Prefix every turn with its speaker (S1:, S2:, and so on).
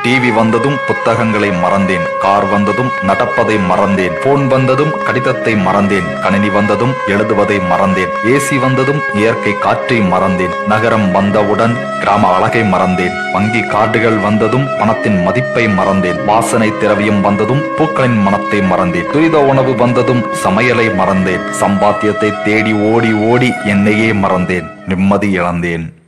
S1: TV வந்ததும் புத்தகங்களை மறந்தேன். கார் வந்ததும் நடப்பதை மறந்தேன். போன் வந்ததும் கடிதத்தை மறந்தேன். கணினி வந்ததும் எழுதுவதை மறந்தேன். ஏசி வந்ததும் இயற்கை காற்றை மறந்தேன். நகரம் வந்தவுடன் கிராம அழகை மறந்தேன். வங்கி கார்டுகள் வந்ததும் பணத்தின் மதிப்பை மறந்தேன். வாசனை திரவியம் வந்ததும் பூக்களின் மனத்தை மறந்தேன். துரித உணவு வந்ததும் சமையலை மறந்தேன். சம்பாத்தியத்தை தேடி ஓடி ஓடி என்னையே மறந்தேன். நிம்மதி இழந்தேன்.